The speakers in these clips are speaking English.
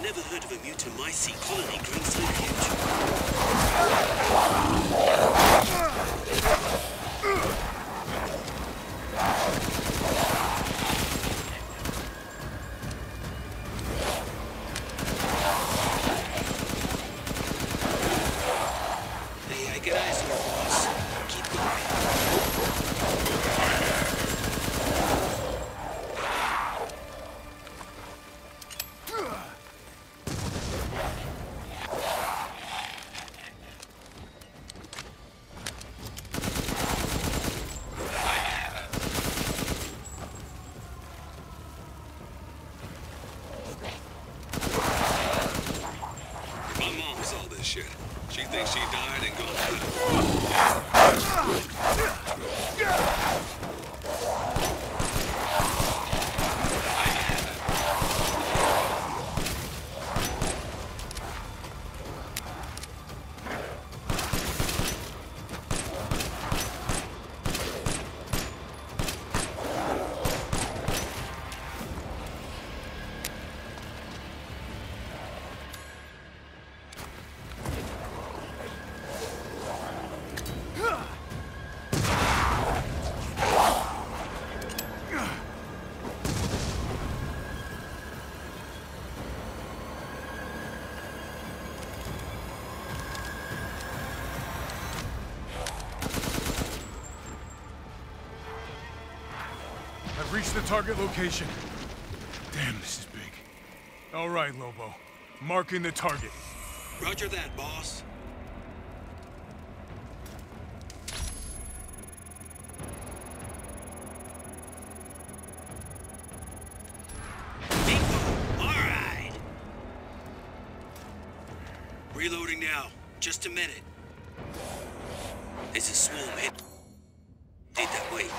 never heard of a Mutamycete colony growing so huge. Hey, I get eyes on you, boss. Keep going. Shit. She thinks she died and gone I've reached the target location. Damn, this is big. All right, Lobo. Marking the target. Roger that, boss. Bingo! All right. Reloading now. Just a minute. There's a swarm hit. Did that way.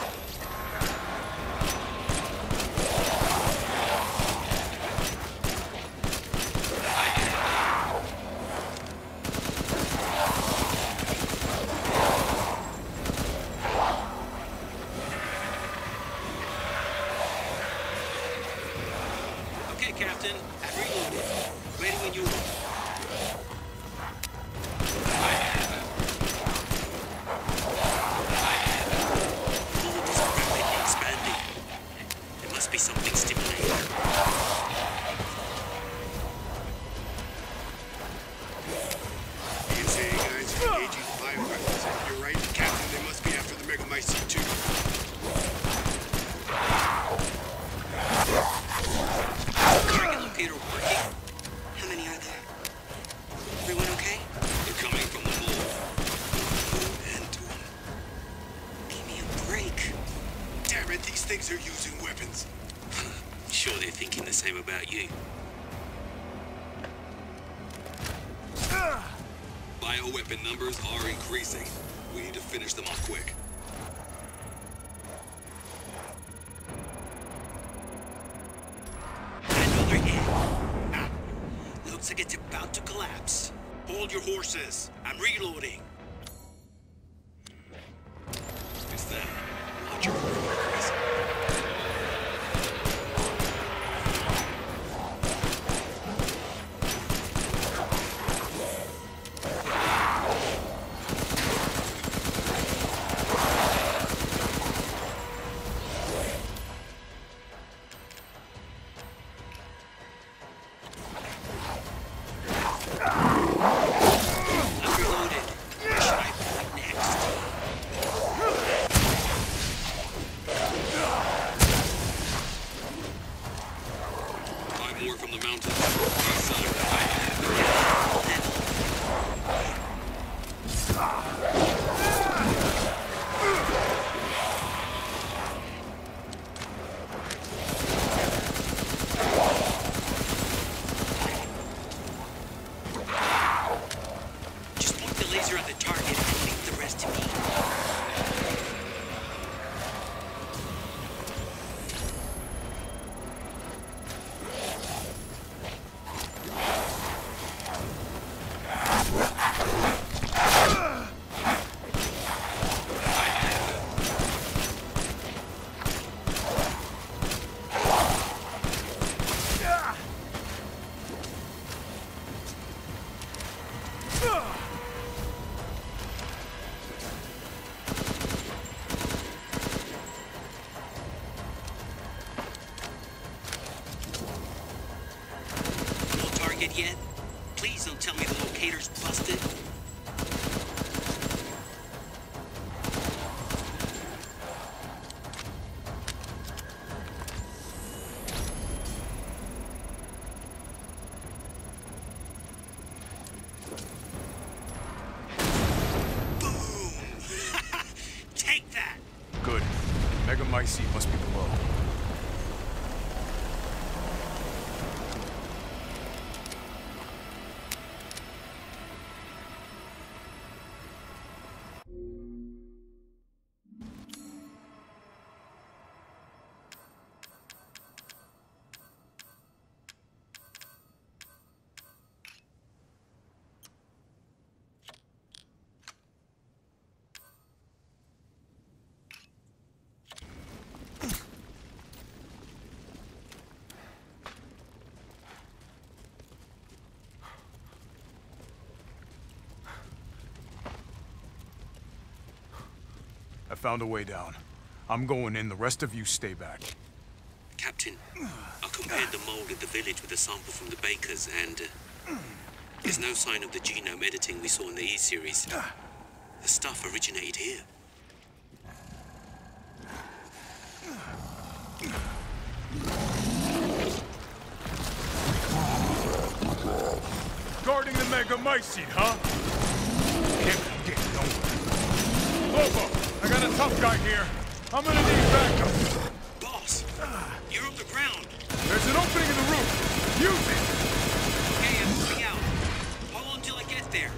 Captain, I've reloaded. Ready when you are. Fluid is rapidly expanding. There must be something stimulating. PSA guys are engaging bioweapons. You're right, Captain. They must be after the Megamycete too. Locator working? How many are there? Everyone okay? They're coming from the mall. And to them. Give me a break. Damn it, these things are using weapons. Sure they're thinking the same about you. Bioweapon numbers are increasing. We need to finish them off quick. Another hit. Ah, looks like it's about to collapse. Hold your horses. I'm reloading. It's them. Watch your horses. Megamycete must be below. I found a way down. I'm going in, the rest of you stay back. Captain, I compared the mold at the village with a sample from the bakers, and there's no sign of the genome editing we saw in the E-series. The stuff originated here. Guarding the Megamycete, huh? Can't be getting nowhere. Lobo, I got a tough guy here. I'm gonna need backup. Boss, you're on the ground. There's an opening in the roof. Use it! Okay, I'm moving out. Hold on till I get there.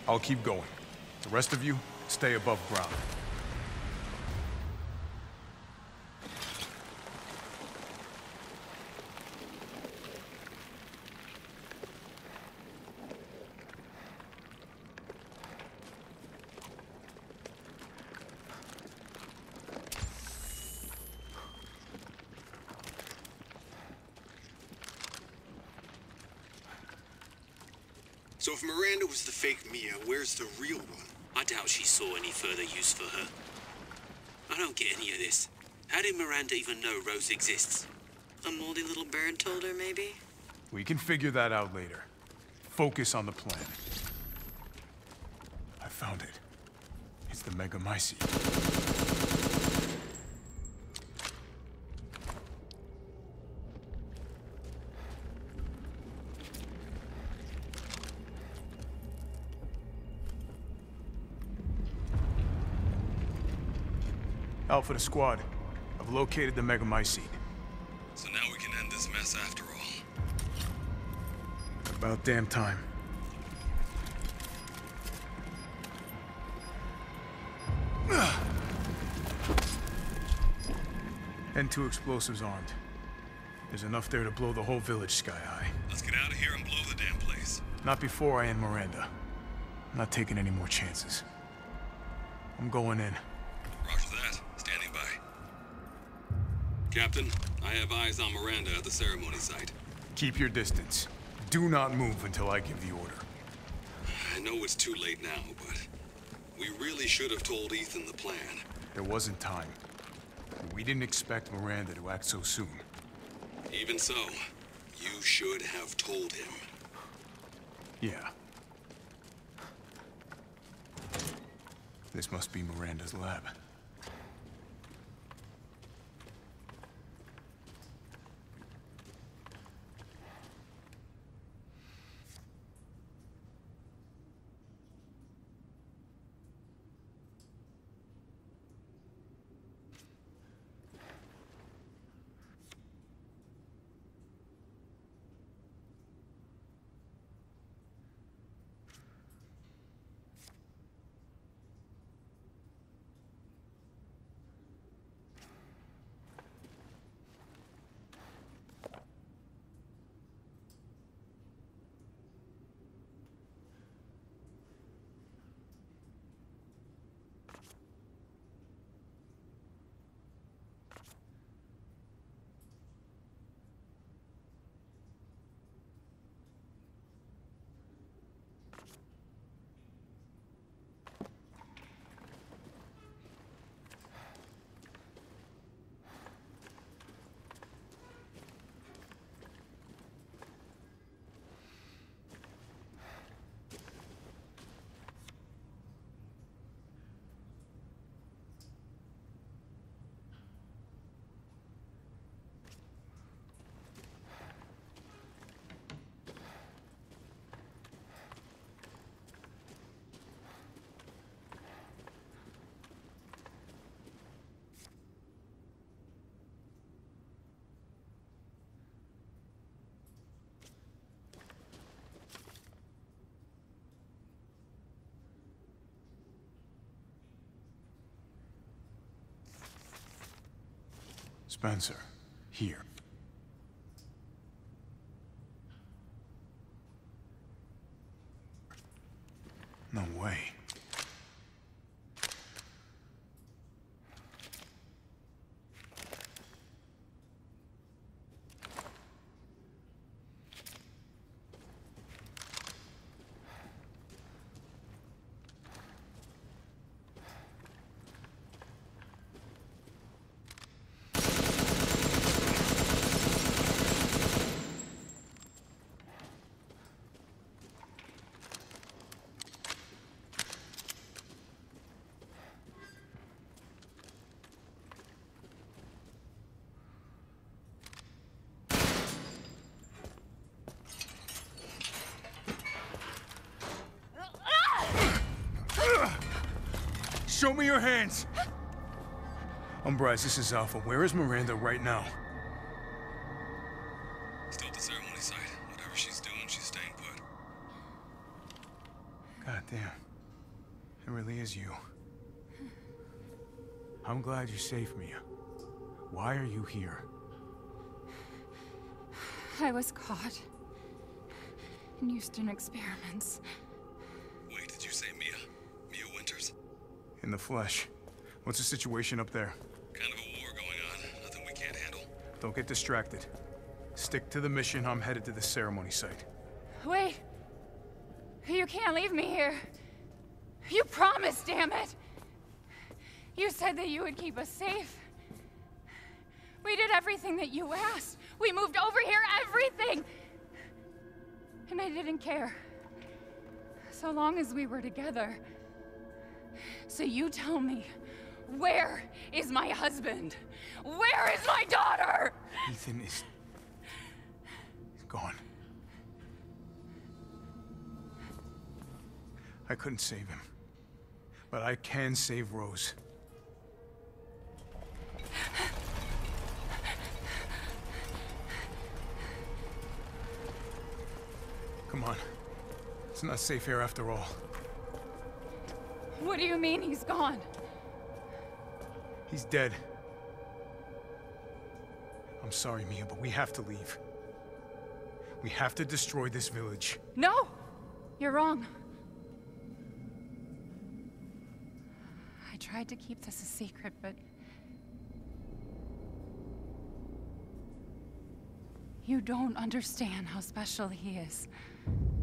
I'll keep going. The rest of you, stay above ground. So if Miranda was the fake Mia, where's the real one? I doubt she saw any further use for her. I don't get any of this. How did Miranda even know Rose exists? A moldy little bird told her, maybe? We can figure that out later. Focus on the plan. I found it. It's the Megamycete. Alpha to squad. I've located the Megamycete. So now we can end this mess after all. About damn time. N2 explosives armed. There's enough there to blow the whole village sky high. Let's get out of here and blow the damn place. Not before I end Miranda. I'm not taking any more chances. I'm going in. Roger that. Standing by. Captain, I have eyes on Miranda at the ceremony site. Keep your distance. Do not move until I give the order. I know it's too late now, but we really should have told Ethan the plan. There wasn't time. We didn't expect Miranda to act so soon. Even so, you should have told him. Yeah. This must be Miranda's lab. Spencer, here. No way. Show me your hands! Umbrise, this is Alpha. Where is Miranda right now? Still at the ceremony site. Whatever she's doing, she's staying put. God damn. It really is you. I'm glad you're safe, Mia. Why are you here? I was caught in Houston experiments. Wait, did you say Mia? Mia Winters? In the flesh. What's the situation up there? Kind of a war going on. Nothing we can't handle. Don't get distracted. Stick to the mission. I'm headed to the ceremony site. Wait! You can't leave me here. You promised, damn it! You said that you would keep us safe. We did everything that you asked. We moved over here, everything! And I didn't care. So long as we were together. So you tell me, where is my husband? Where is my daughter? Ethan is... gone. I couldn't save him. But I can save Rose. Come on. It's not safe here after all. What do you mean he's gone? He's dead. I'm sorry, Mia, but we have to leave. We have to destroy this village. No! You're wrong. I tried to keep this a secret, but... you don't understand how special he is.